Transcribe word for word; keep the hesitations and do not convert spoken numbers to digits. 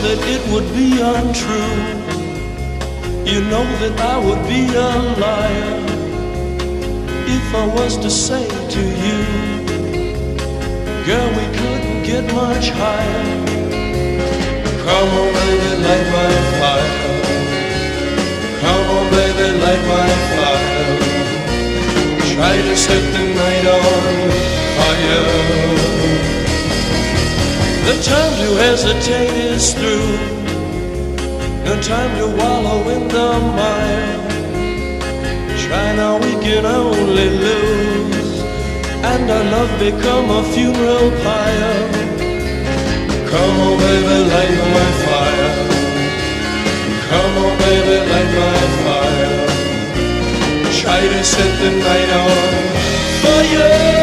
that it would be untrue. You know that I would be a liar if I was to say to you, girl, we couldn't get much higher. Come on, baby, light my fire. Come on, baby, light my fire. Try to set the night on fire. The time to hesitate is through. No time to wallow in the mire. Try now, we can only lose, and our love become a funeral pyre. Come on, baby, light my fire. Come on, baby, light my fire. Try to set the night on fire.